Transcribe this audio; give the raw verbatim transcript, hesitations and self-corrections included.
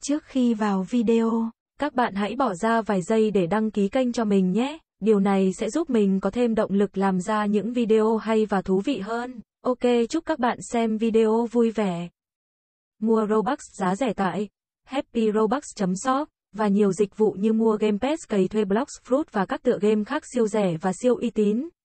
Trước khi vào video, các bạn hãy bỏ ra vài giây để đăng ký kênh cho mình nhé. Điều này sẽ giúp mình có thêm động lực làm ra những video hay và thú vị hơn. Ok, chúc các bạn xem video vui vẻ. Mua Robux giá rẻ tại happy robux chấm shop và nhiều dịch vụ như mua Game Pass, cày thuê Blox Fruit và các tựa game khác siêu rẻ và siêu uy tín.